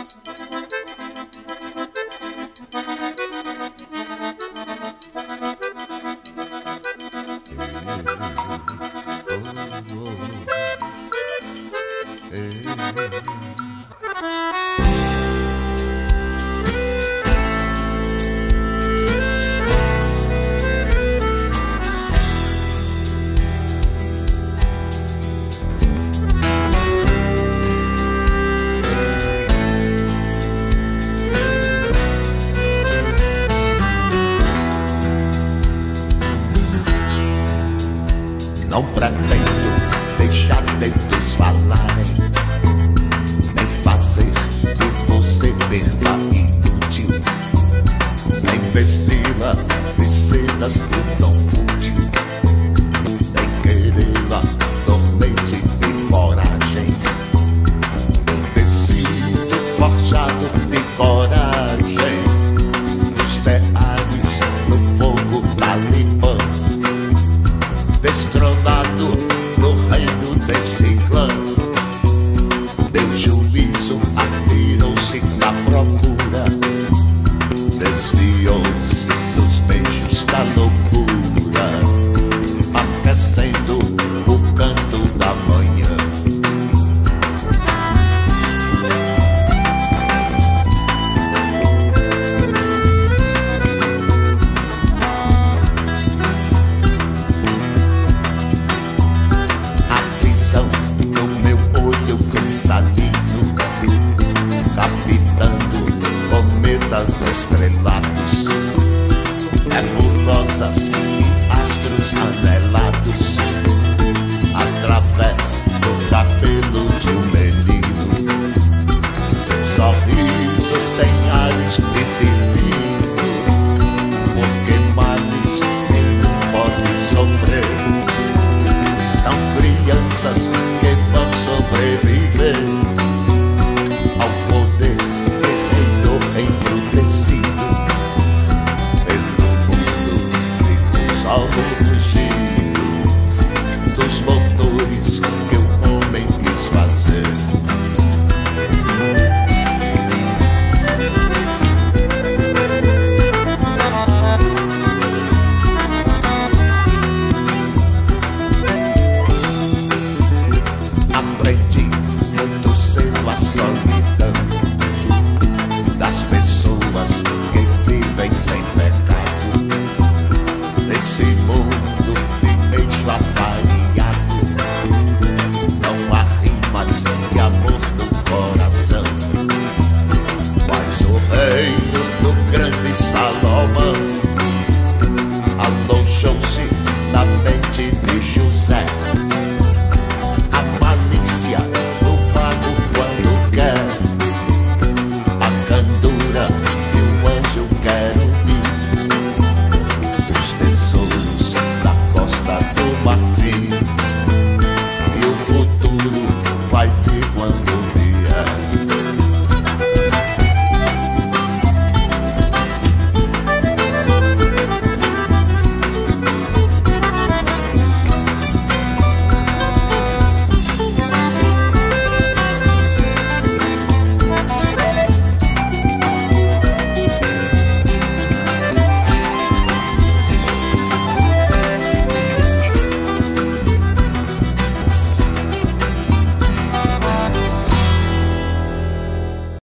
Não pretendo deixar dedos falarem, nem fazer de você perda inútil, nem vesti-la de sedas por tão fútil, nem querê-la dormente de foragem. Um tecido forjado de coragem, nos teares, no fogo talibã, destronado no reino desse clã. Meu juízo atirou-se na procura, desviou-se dos beijos da loucura, aquecendo o canto da manhã. No meu olho cristalino, captando cometas estrelados, nebulosas e astros anelados, através